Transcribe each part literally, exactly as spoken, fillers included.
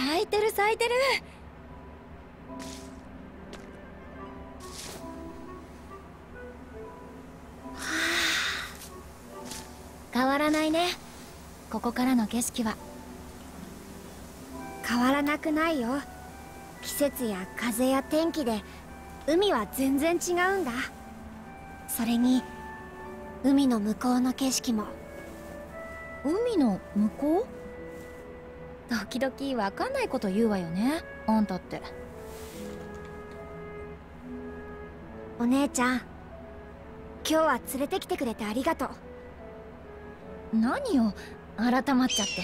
咲いてる咲いてる。はあ、変わらないね、ここからの景色は。 変わらなくないよ。季節や風や天気で海は全然違うんだ。それに海の向こうの景色も。 海の向こう？時々わかんないこと言うわよね、あんたって。 お姉ちゃん、今日は連れてきてくれてありがとう。 何よ、改まっちゃって。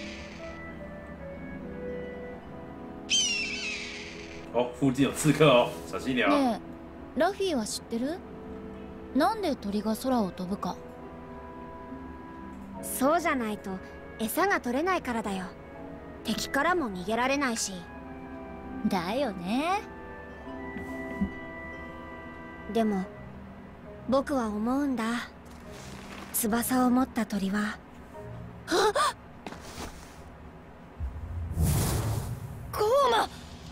哦，附近有刺客哦，小心一点哦。 ねえ、ラフィーは知ってる？なんで鳥が空を飛ぶか。 そうじゃないと餌が取れないからだよ。敵からも逃げられないし。 だよね。 でも僕は思うんだ。翼を持った鳥は。 あっ、ゴーマ！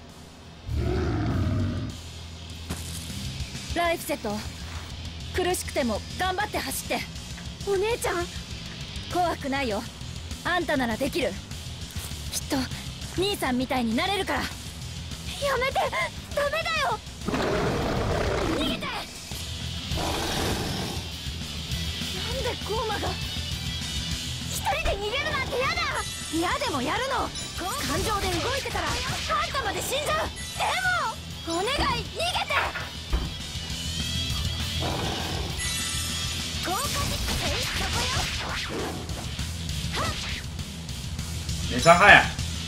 ライフセット、苦しくても頑張って走って。 お姉ちゃん、 怖くないよ、あんたならできる。きっと兄さんみたいになれるから。 やめて、ダメだよ。 逃げて。なんでゴーマが一人で逃げるなんてやだ。 嫌でもやるの。感情で動いてたらあんたまで死んじゃう。でもお願い、逃げて。 豪華実験そこよ。 没伤害啊！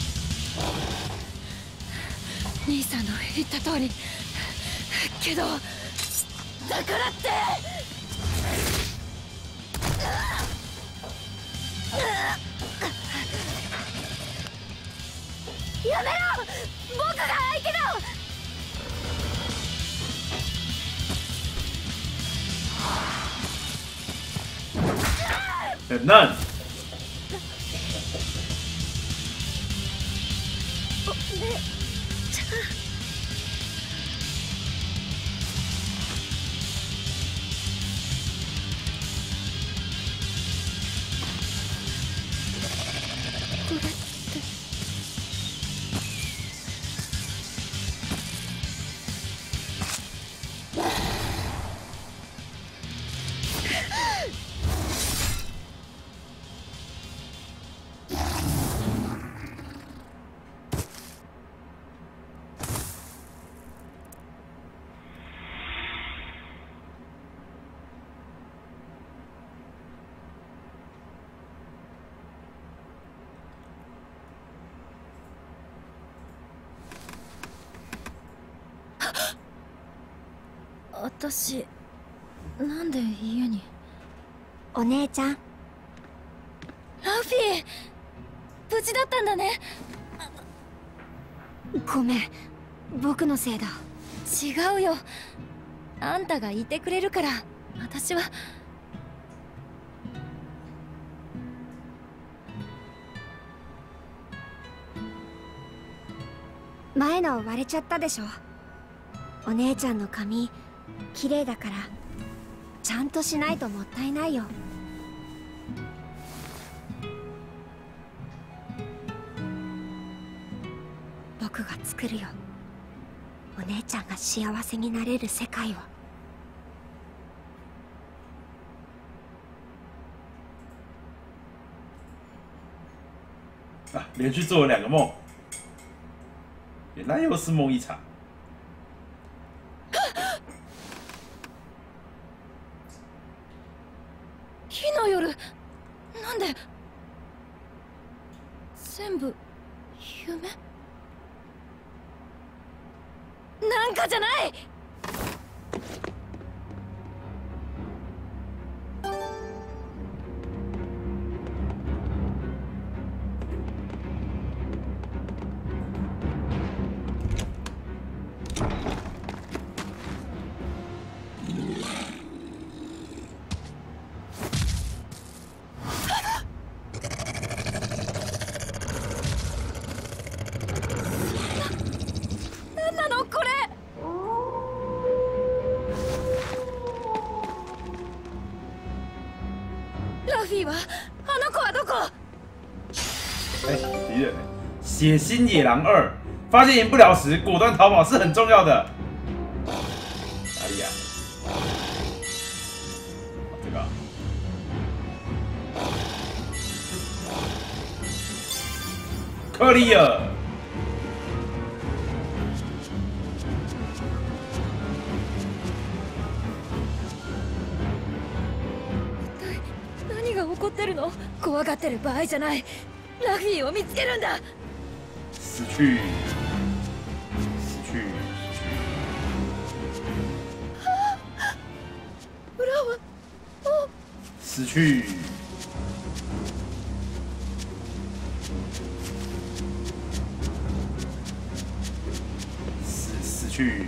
兄さんの言った通り。けどだからってやめろ、僕が相手だ。 很嫩。 お姉ちゃん。これって私、なんで家に。 お姉ちゃん、 ラフィー、無事だったんだね。 ごめん、僕のせいだ。 違うよ、あんたがいてくれるから私は。 前の割れちゃったでしょ。お姉ちゃんの髪綺麗だからちゃんとしないともったいないよ。僕が作るよ、お姉ちゃんが幸せになれる世界を。 啊，连续做了两个梦，原来又是梦一场。 火の夜、なんで全部夢なんかじゃない。 ラフィーはあの子はどこ？ 哎，敌人，血腥野狼二，发现赢不了时，果断逃跑是很重要的。哪里呀？这个。克利尔。 何が起こってるの？怖がってる場合じゃない。ラフィーを見つけるんだ。 死去，死去， 裏は、お、 死去。死死去。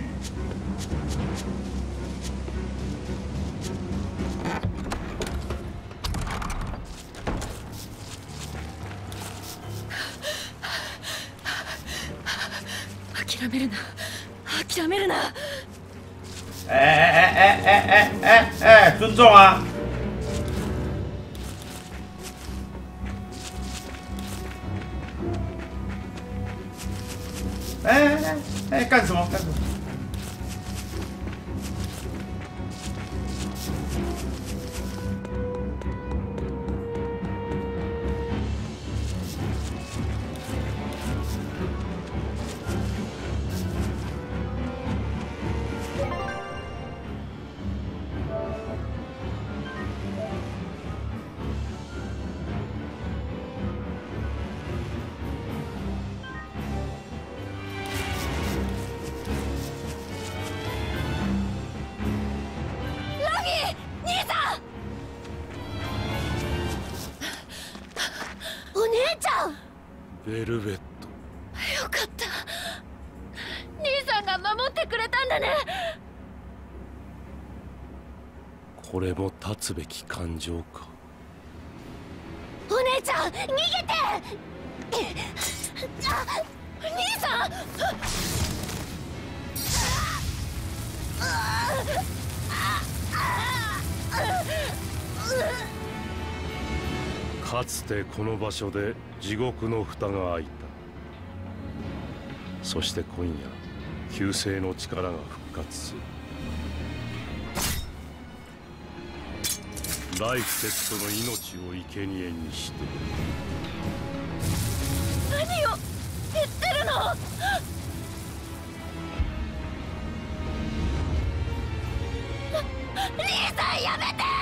諦めるな、諦めるな。 哎哎哎哎哎哎哎哎，尊重啊！哎哎哎哎，干什么？干什么？ ベルベット。 よかった。兄さんが守ってくれたんだね。 これも断つべき感情か。 お姉ちゃん逃げて。あ、兄さん。 かつてこの場所で地獄の蓋が開いた。そして今夜旧姓の力が復活する。ライフテッドの命を生贄にして。 何を言ってるの？兄さんやめて。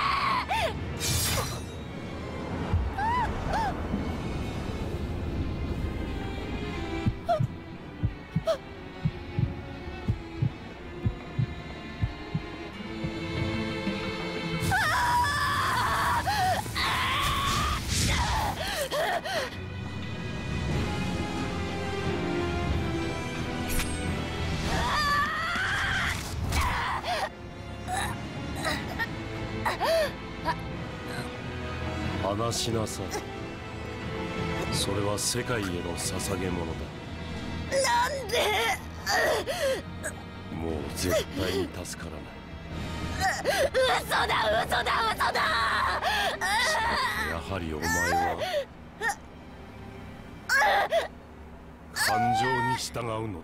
話しなさい。それは世界への捧げ物だ。 なんで？ もう絶対に助からない。 嘘だ嘘だ嘘だ。 やはりお前は感情に従うのだな。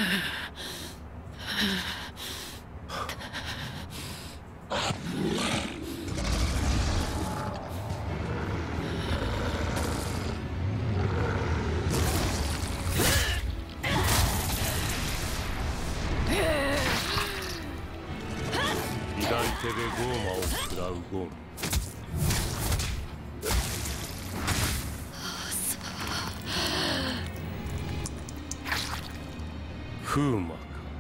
手でゴーマを食らうゴン。フーマか。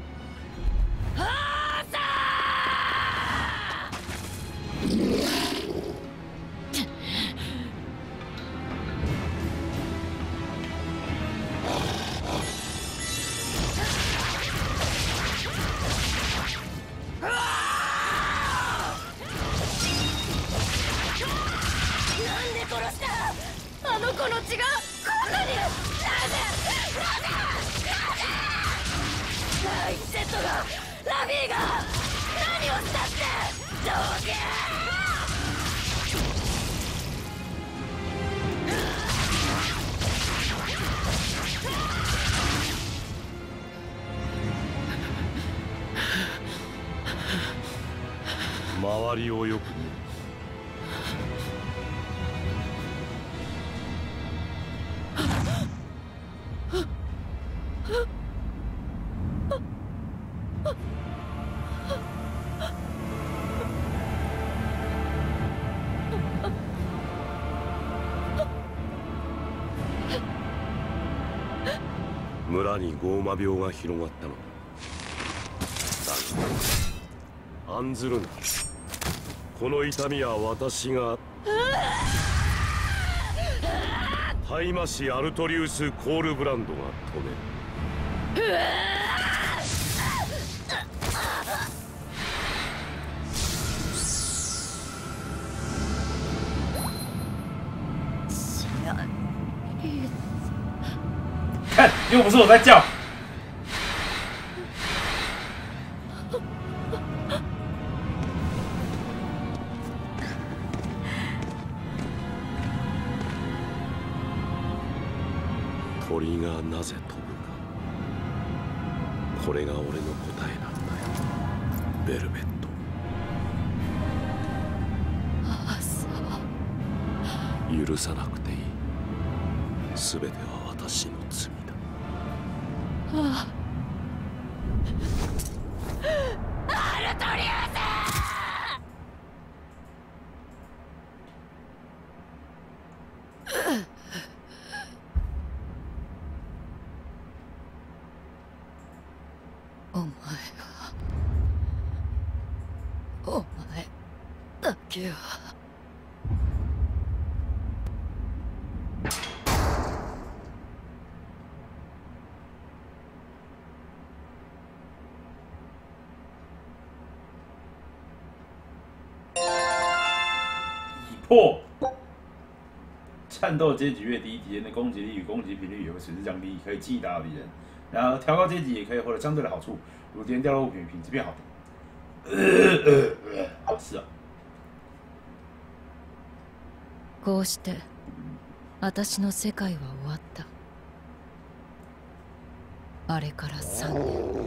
あの子の血がこんなに。なぜなぜなぜラインセットがラビーが何をしたってどうけ周りをよく見る。村にゴーマ病が広がったのだ。だが案ずるな。この痛みは私がタイマシアルトリウス・コールブランドが止める。 看，又不是我在叫。 鳥がなぜ飛ぶか。これが俺の答えなんだよ、ベルベット。 ああ、そう。 許さなくていい。全ては私の罪だ。 ああ、アルトリウス。お前はお前だけは破战斗阶级越低，敌人的攻击力与攻击频率也会随之降低，可以击打敌人。然而，调高阶级也可以获得相对的好处，如敌人掉落物品品质变好。呃呃呃，是啊。 こうして私の世界は終わった。あれからさんねん。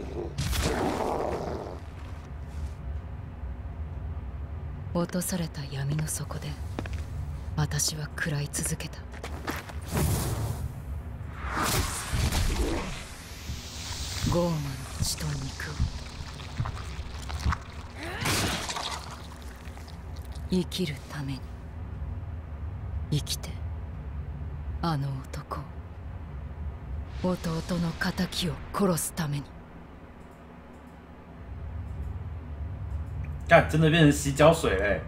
落とされた闇の底で私は食らい続けた。ゴーマの血と肉を。生きるために生きてあの男を、弟の仇を殺すために。 干，真的变成洗脚水嘞！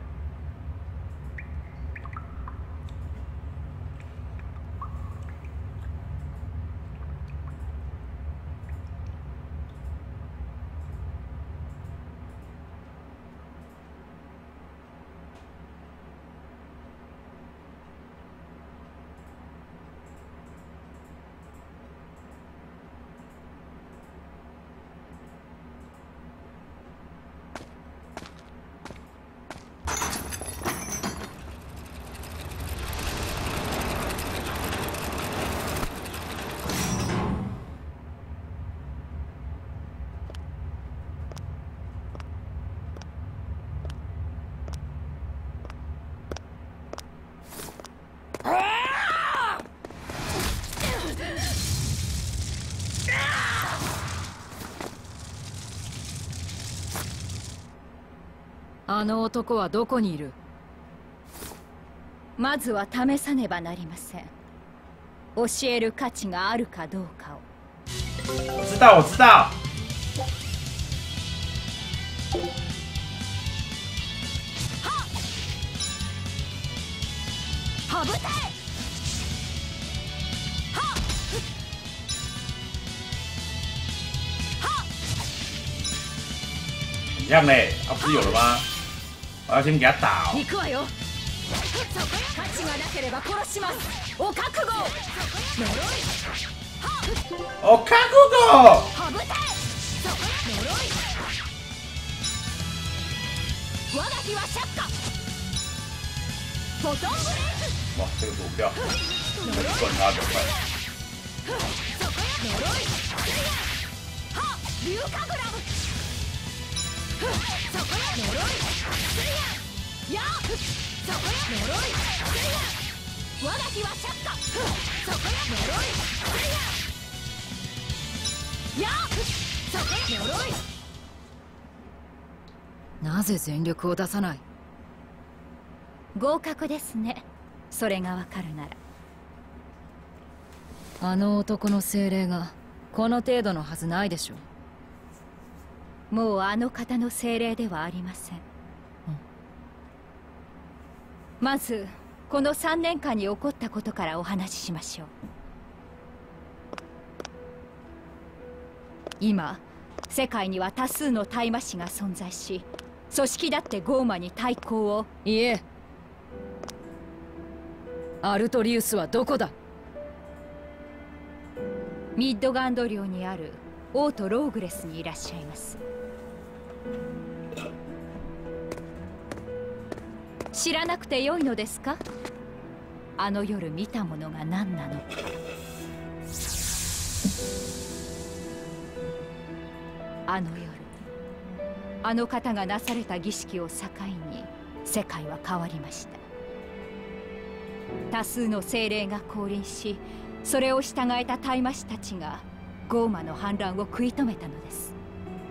あの男はどこにいる？ まずは試さねばなりません。教える価値があるかどうかを。 我知道，我知道。 はぶたい。 怎样嘞？啊，不是有了吗？我要先给他打、哦。 行くわよ。価値がなければ殺します。お覚悟。 お覚悟。 はぶたい。呪い。我が日は釈迦。フォトンブレイク。 哇，这个躲不掉，管他怎么办？ 呪い。は、龍華グラム。そこや呪い。や。そこや呪い。我が日は釈迦。そこや呪い。や。そこや呪い。 なぜ全力を出さない？ 合格ですね。それがわかるなら。 あの男の精霊がこの程度のはずないでしょう。 もうあの方の精霊ではありません。まずこのさんねんかんに起こったことからお話ししましょう。今世界には多数の大魔師が存在し、組織だってゴーマに対抗を。 いえ、アルトリウスはどこだ？ ミッドガンド領にある王都ローグレスにいらっしゃいます。知らなくてよいのですか？あの夜見たものが何なのか。あの夜、あの方がなされた儀式を境に世界は変わりました。多数の精霊が降臨し、それを従えた大魔師たちがゴーマの反乱を食い止めたのです。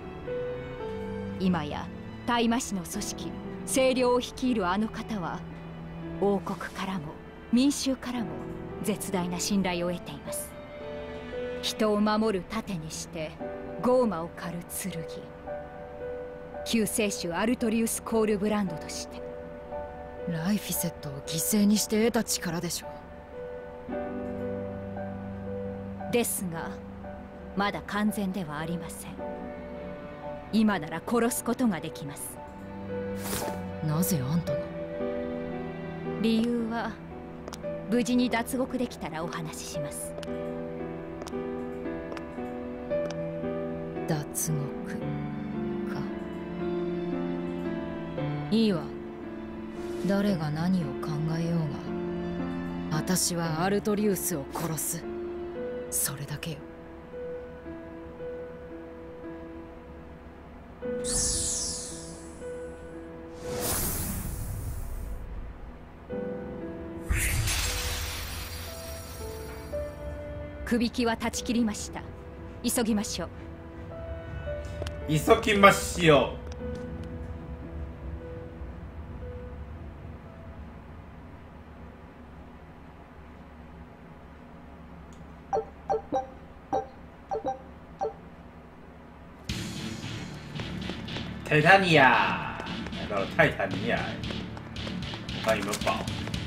今や大魔師の組織清涼を率いるあの方は王国からも民衆からも絶大な信頼を得ています。人を守る盾にしてゴーマを狩る剣、救世主アルトリウス・コールブランドとして。 ライフィセットを犠牲にして得た力でしょう。ですがまだ完全ではありません。今なら殺すことができます。 なぜあんたが？ 理由は無事に脱獄できたらお話しします。 脱獄か。いいわ。誰が何を考えようが、私はアルトリウスを殺す。それだけよ。 首輝は断ち切りました。急ぎましょう。 急ぎましょう。泰坦尼亚，来到了泰坦尼亚，我看有没有宝。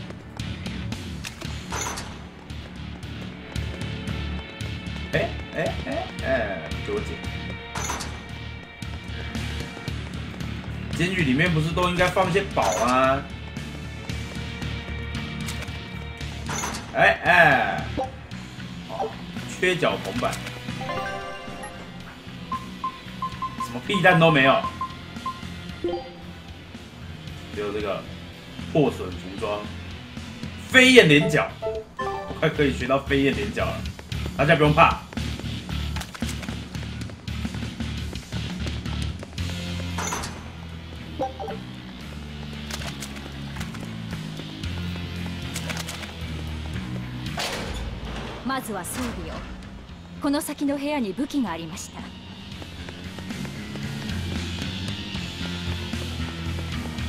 哎哎哎哎，给我捡！监狱里面不是都应该放一些宝吗？哎哎，哦，缺角铜板，什么屁蛋都没有。只有这个破损服装，飞燕连角，我快可以学到飞燕连角了，大家不用怕。 まずは装備を。この先の部屋に武器がありました。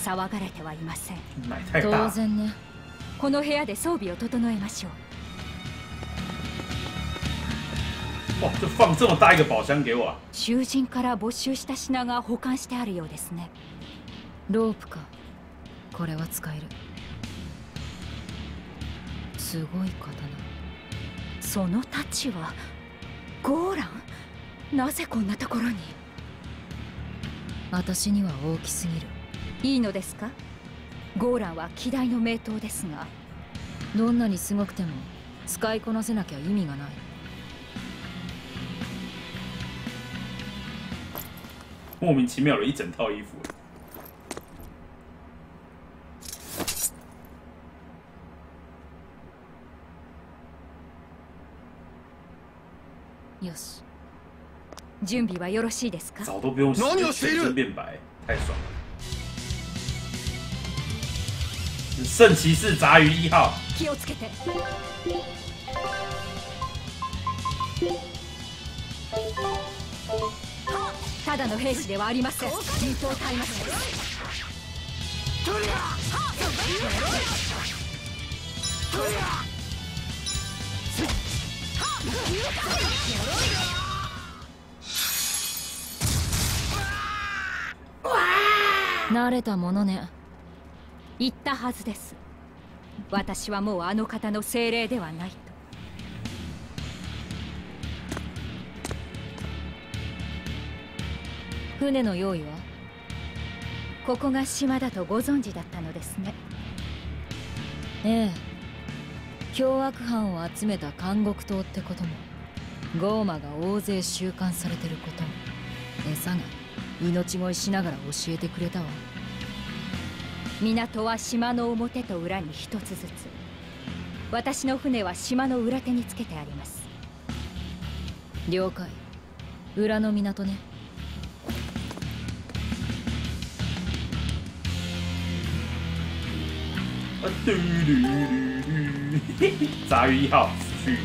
騒がれてはいません。 当然ね。 この部屋で装備を整えましょう。 哇，就放这么大一个宝箱给我啊！ 囚人から没収した品が保管してあるようですね。 ロープか。これは使える。すごい刀。 その太刀はゴーラン？なぜこんなところに？ 私には大きすぎる。 いいのですか？ゴーランは希代の名刀ですが、 どんなにすごくても使いこなせなきゃ意味がない。 莫名其妙的一整套衣服。 よし。準備はよろしいですか？ 早都不用洗，全身变白，太爽了。圣骑士杂鱼一号。 気をつけて。ただの兵士ではありません。陣頭隊ます。 慣れたものね。 言ったはずです。私はもうあの方の精霊ではないと。 船の用意は？ ここが島だとご存知だったのですね。 ええ。凶悪犯を集めた監獄島ってことも、ゴーマが大勢収監されてることも、餌が命乞いしながら教えてくれたわ。 港は島の表と裏に一つずつ。私の船は島の裏手につけてあります。 了解。裏の港ね。 杂鱼一号去。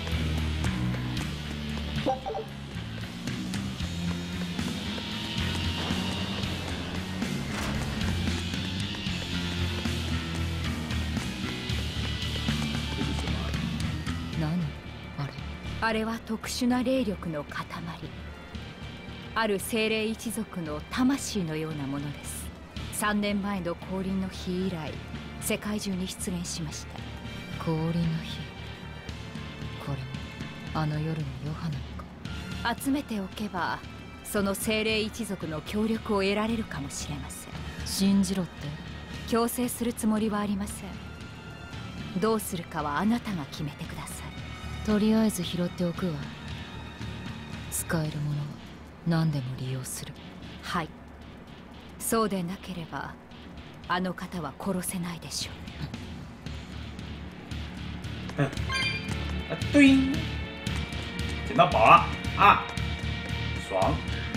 あれは特殊な霊力の塊。ある精霊一族の魂のようなものです。さんねんまえの降臨の日以来、世界中に出現しました。 降臨の日。これもあの夜のヨハなのか。集めておけばその精霊一族の協力を得られるかもしれません。 信じろって？ 強制するつもりはありません。どうするかはあなたが決めてください。 とりあえず拾っておくわ。使えるものは何でも利用する。 はい。そうでなければあの方は殺せないでしょう。 啊，对，捡到宝了啊，爽！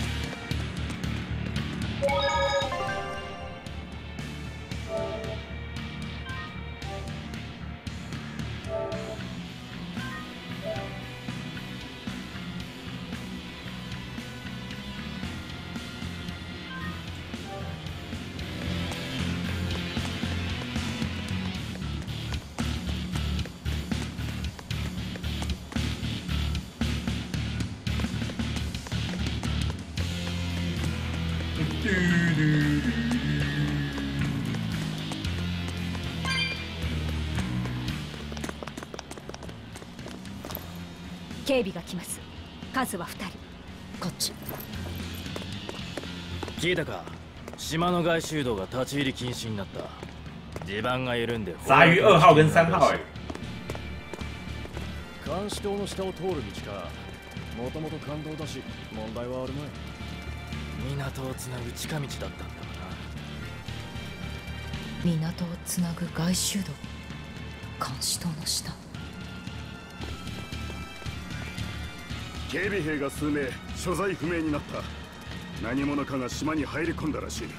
警備が来ます。数はふたり。 こっち。 聞いたか？島の外周道が立ち入り禁止になった。地盤が緩んで。 杂鱼二号跟三号哎。 監視塔の下を通る道か。もともと感動だし問題はあるまい。 港をつなぐ近道だったんだがな。 港をつなぐ外周道。監視塔の下。 警備兵が数名所在不明になった。何者かが島に入り込んだらしい。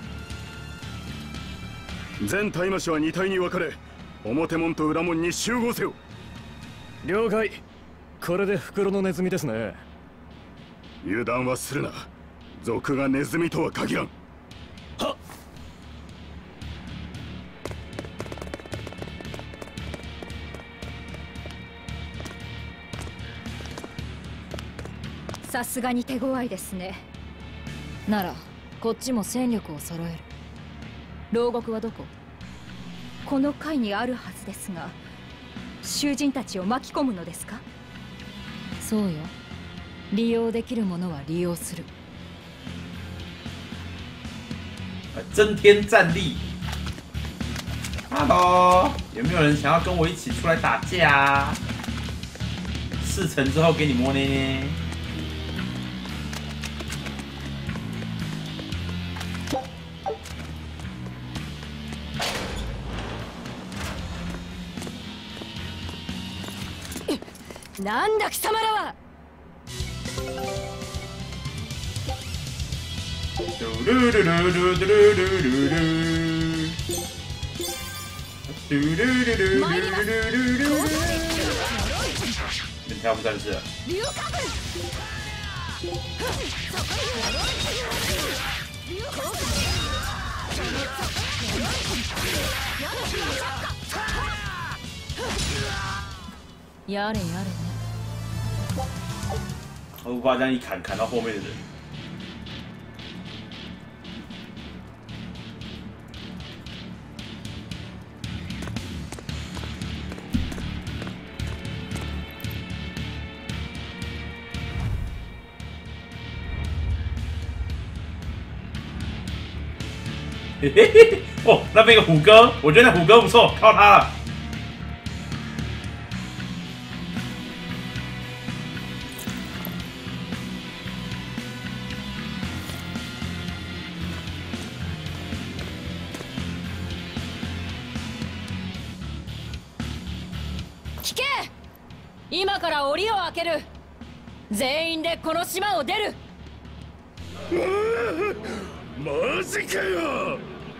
全大魔使はに隊に分かれ、表門と裏門に集合せよ。 了解。これで袋のネズミですね。 油断はするな。賊がネズミとは限らん。 はっ。 さすがに手強いですね。 ならこっちも戦力を揃える。牢獄はどこ？ この階にあるはずですが、囚人たちを巻き込むのですか？ そうよ。利用できるものは利用する。 增添战力。Hello， 有没有人想要跟我一起出来打架啊？事成之后给你摸捏捏。 なんだ貴様らは！ 嘟噜噜噜噜噜噜噜噜噜。嘟噜噜噜噜噜噜噜噜。变跳舞战士。 やれやれね。 我无法这样一砍砍到后面的人。嘿嘿嘿！哦，那边有个虎哥，我觉得那虎哥不错，靠他了。 聞け！今から檻を開ける。全員でこの島を出る。 マジかよ！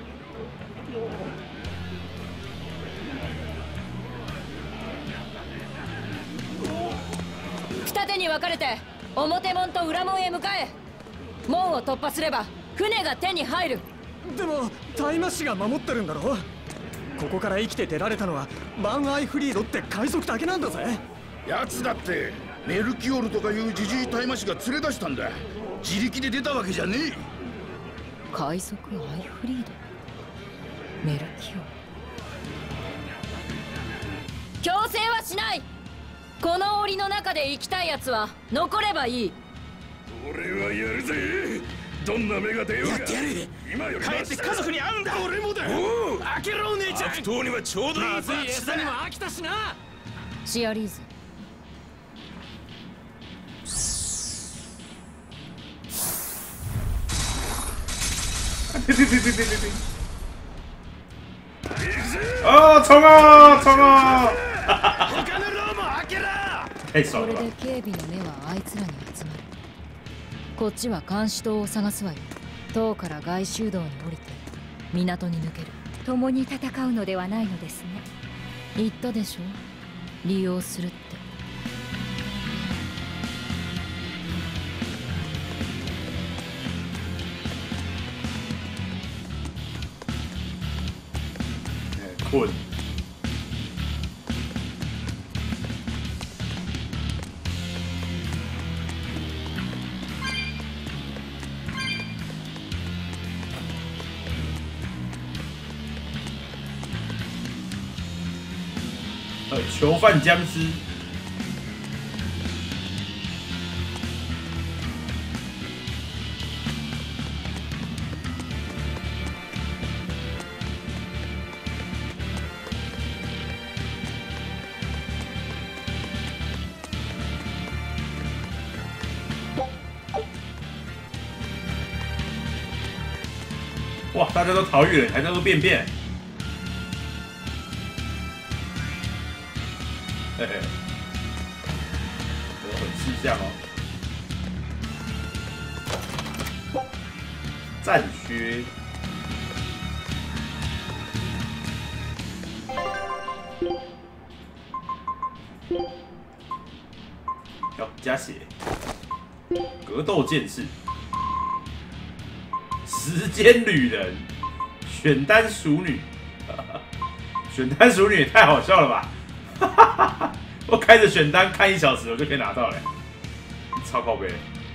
二手に分かれて表門と裏門へ向かえ。門を突破すれば船が手に入る。 でも大魔師が守ってるんだろ。ここから生きて出られたのはバン・アイフリードって海賊だけなんだぜ。 奴だってメルキオールとかいうジジイ大魔師が連れ出したんだ。自力で出たわけじゃねえ。 海賊アイフリード、メルキオ。強制はしない。この檻の中で生きたいやつは残ればいい。 俺はやるぜ。どんな目が出ようがやってやる。 今より帰って家族に会うんだ。俺もだ。 おお、 開けろお姉ちゃん。 悪党にはちょうどいいまずい餌にも飽きたしな。 シアリーズ、 哦，冲啊冲啊！ 他の牢も開けろ！ 太爽了吧！ これで警備の目はあいつらに集まる。こっちは監視塔を探すわよ。塔から外州道に降りて港に抜ける。 共に戦うのではないのですね。 言ったでしょ、利用するって。 困。呃，囚犯僵尸。哇，大家都逃狱了，还在那便便。嘿嘿，我很吃相哦。战靴。要加血。格斗剑士。时间旅人，选单熟女，选单熟女也太好笑了吧！我开着选单看一小时，我就可以拿到了，超靠背。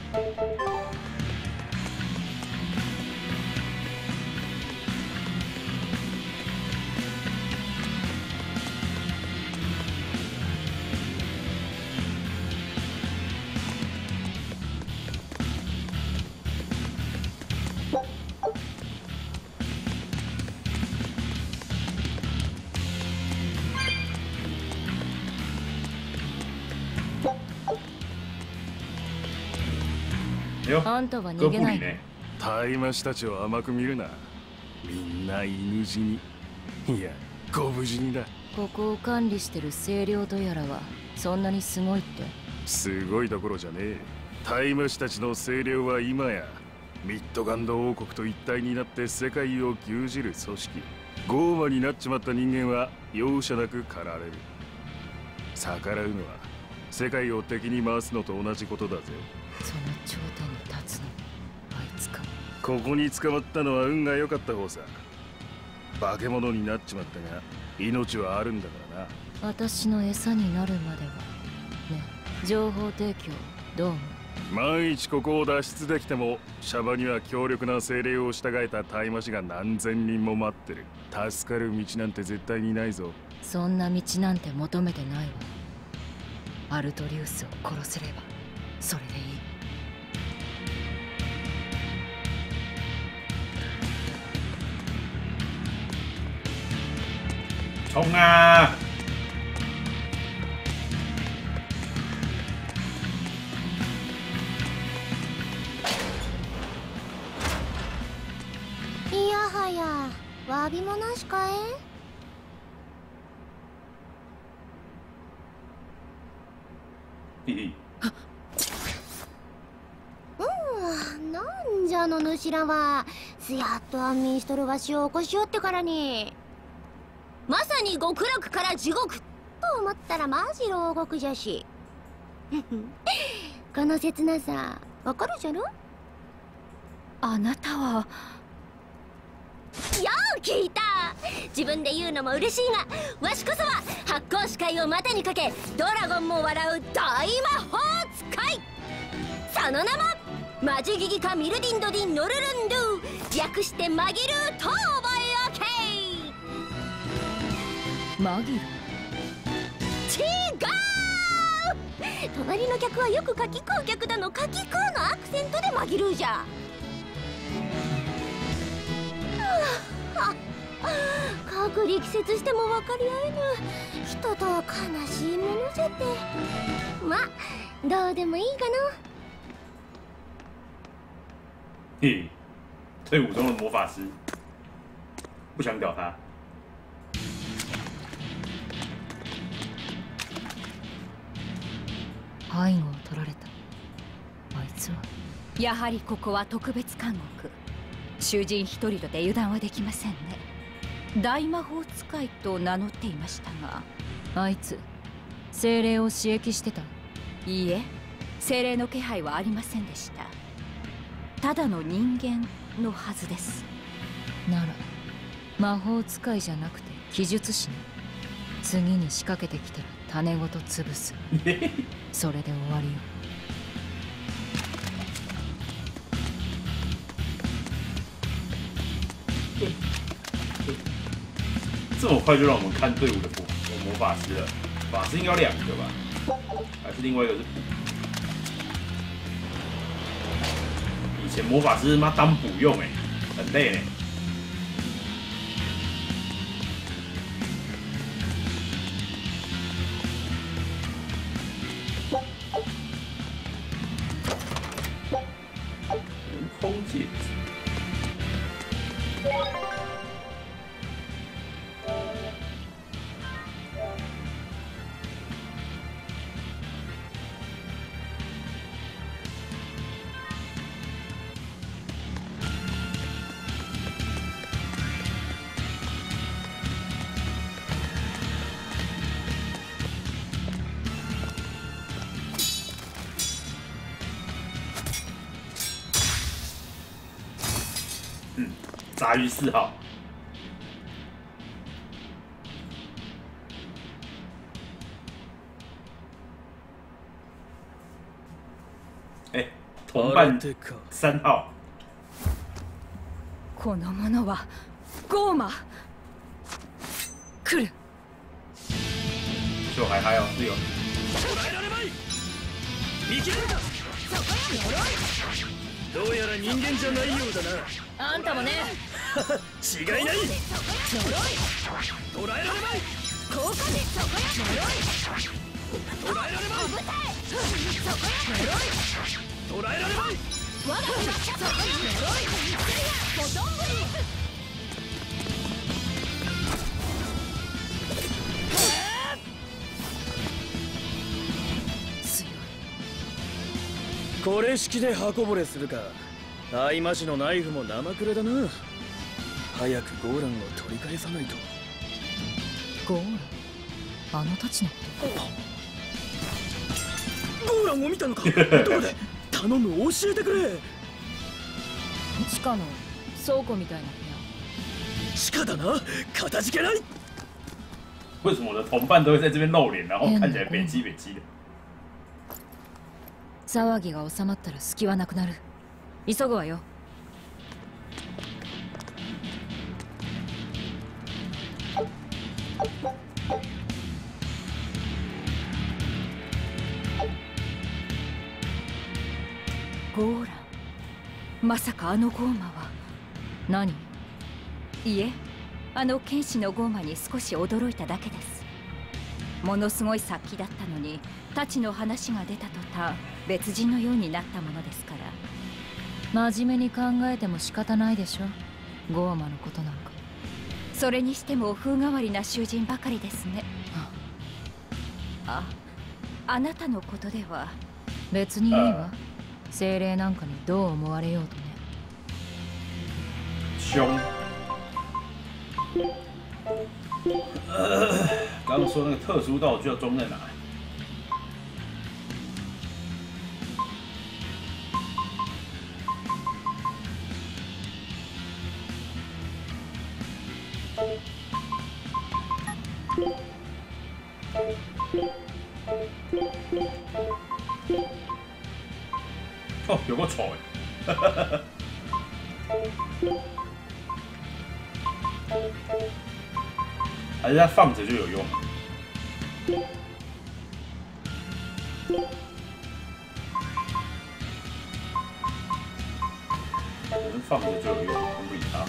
あんたは逃げないの？ タイマシたちを甘く見るな。みんな犬死に、いやご無事にだ。 ここを管理してる清涼とやらはそんなにすごいって？ すごいところじゃねえ。タイマシたちの清涼は今やミッドガンド王国と一体になって世界を牛耳る組織。ゴーマになっちまった人間は容赦なく狩られる。逆らうのは世界を敵に回すのと同じことだぜ。 その頂点に立つのあいつか。 ここに捕まったのは運が良かった方さ。化け物になっちまったが命はあるんだからな。 私の餌になるまではね。情報提供どうも。 万一ここを脱出できてもシャバには強力な精霊を従えたタイマシが何千人も待ってる。助かる道なんて絶対にないぞ。 そんな道なんて求めてないわ。アルトリウスを殺せればそれでいい。 冲啊！ いやはや、詫びもなしかえ？うん、なんじゃの主らは、すやっと安眠しとるわしを起こしよってからに。まさに極楽から地獄と思ったらマジ牢獄じゃし。この切なさわかるじゃろ？ あなたは。 よう聞いた。自分で言うのも嬉しいが、わしこそは発光視界を股にかけドラゴンも笑う大魔法使い。その名もマジギギカミルディンドディンノルルンドゥ、略してマギルーと覚えおけ。 マギル？ 違う。隣の客はよくかき食う客だの、かき食うのアクセントでマギルーじゃ。各力説しても分かり合えぬ人と悲しいものじゃって。まあどうでもいいかな。 嘿，退伍中的魔法师，不想屌他。 背後を取られた。あいつはやはりここは特別監獄。囚人一人で油断はできませんね。大魔法使いと名乗っていましたが。 あいつ精霊を刺激してた？ いいえ、精霊の気配はありませんでした。ただの人間のはずです。 なら魔法使いじゃなくて奇術師ね。次に仕掛けてきたら種ごと潰す。それで終わりよ。 这么快就让我们看队伍的魔魔法师了？法师应该有两个吧？还是另外一个是补？以前魔法师妈当补用哎、欸，很累哎、欸。人空戒指。嗯，杂鱼四号。哎、欸， 同伴三号。 この者はゴーマ。来る。 就还还有是有。 見切れるか。どうやら人間じゃないようだな。 あんたもね。 違いない。捉えられまい。 効果でそこや捉えられまい。捉えられまい。 我が手がそこやボトンブリーフ。 これ式で刃こぼれするか。大魔師のナイフも生くれだな。早くゴーランを取り返さないと。 ゴーラン、あのたちのこと。 ゴーランを見たのか。どこで。頼む、教えてくれ。 地下の倉庫みたいな部屋。地下だな。かたじけない。 为什么我的同伴都会在这边露脸，然后看起来北极北极的？ 騒ぎが収まったら隙はなくなる。急ぐわよ。 ゴーラン、まさかあのゴーマは。 何？ いえ、あの剣士のゴーマに少し驚いただけです。ものすごい殺気だったのに、太刀の話が出た途端別人のようになったものですから。 真面目に考えても仕方ないでしょ、ゴーマのことなんか。 それにしても風変わりな囚人ばかりですね。あ、あなたのことでは。 別にいいわ。精霊なんかにどう思われようとね。 凶。刚刚说那个特殊道具要装在哪？哦，有够丑哎！还是它放着就有用？可能放着就有用，我不理它。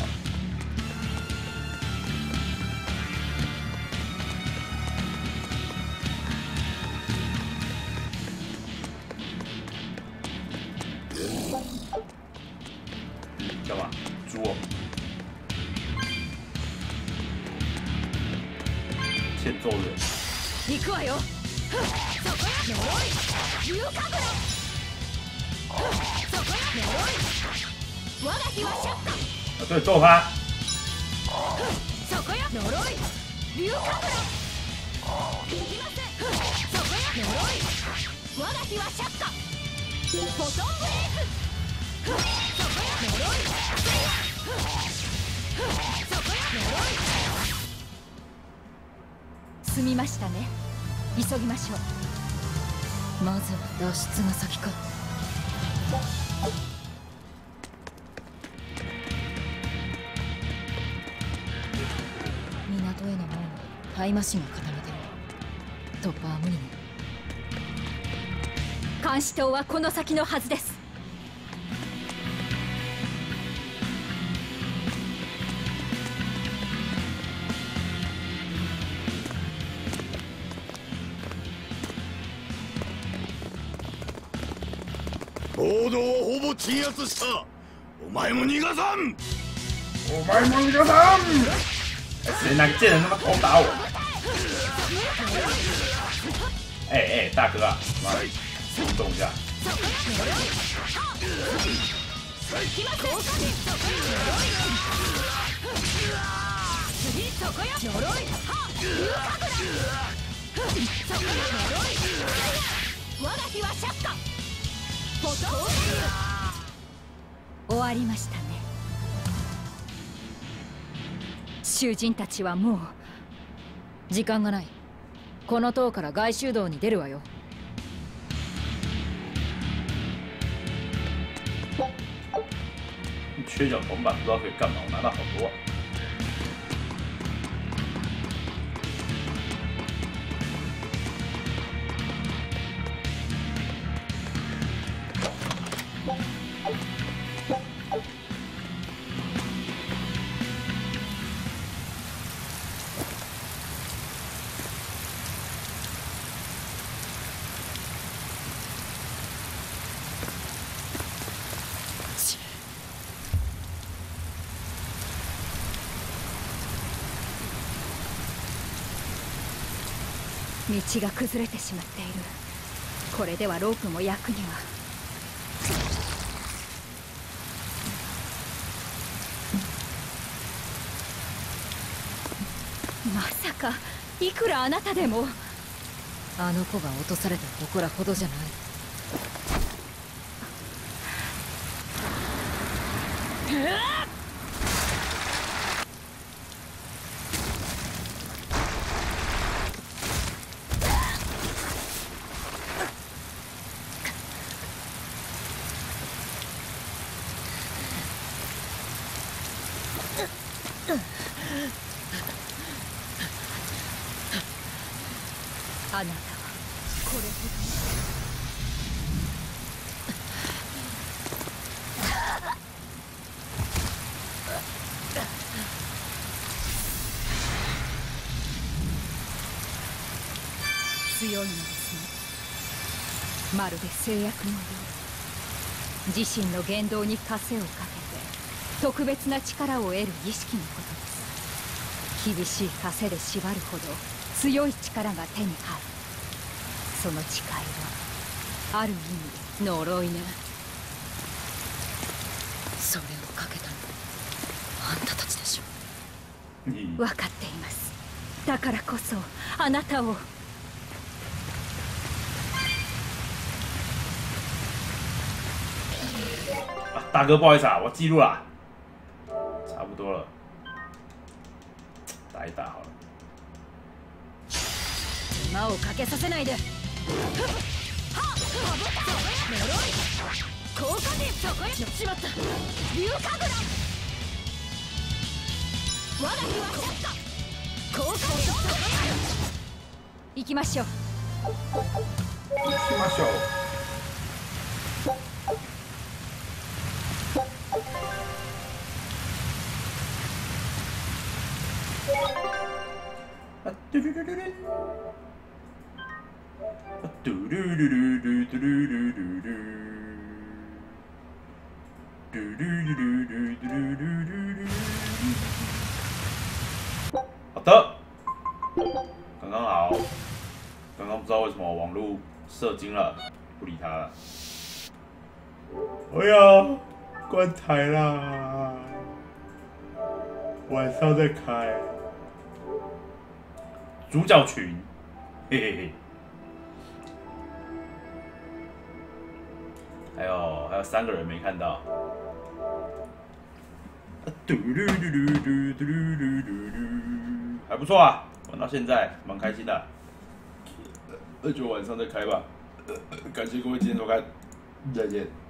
干嘛？猪哦！欠揍人。 行くわよ。そこや呪い。龍神楽。そこや呪い。我が火はシャッカ。 啊，对，揍他。 そこや呪い。龍神楽。行きません。そこや呪い。我が火はシャッカ。ボトンブレイク。そこや呪い。そこや呪い。 済みましたね。急ぎましょう。 まずは脱出が先か。港への門は大魔師が固めてる。突破は無理ね。 監視塔はこの先のはずです。 報道をほぼ鎮圧した。お前も逃がさん。 我埋伏你个他！谁哪个贱人他妈偷打我？哎哎，大哥啊，妈，行动一下！ 終わりましたね。囚人たちはもう。 時間がない。この塔から外修道に出るわよ。 缺角铜板不知道可以干嘛，我拿到好多啊。 道が崩れてしまっている。これではロープも役には。まさかいくらあなたでも。 あの子が落とされた祠ほどじゃない。あなたはこれほど強いのですね。まるで制約のよう。自身の言動に枷をかけて特別な力を得る儀式のことです。厳しい枷で縛るほど強い力が手に入る。その誓いはある意味で呪いね。それをかけたのあんたたちでしょ。分かっています。だからこそあなたを。 啊，大哥，不好意思啊，我记录了，差不多了，打一打好了。 馬をかけさせないで。効果でそこへしまった。龍神楽。我が日は効果で行きましょう。 行きましょう。あ、ドゥルルルルン。ドゥルルルルルドゥルルルルドゥルルルルドゥルルルル。好的，刚刚好。刚刚不知道为什么网络射精了，不理他了。哎呀，关台啦！晚上再开。主角群，嘿嘿嘿。还有还有三个人没看到。嘟噜噜噜噜嘟噜噜噜噜，还不错啊，玩到现在蛮开心的。那就晚上再开吧。感谢各位今天收看，再见。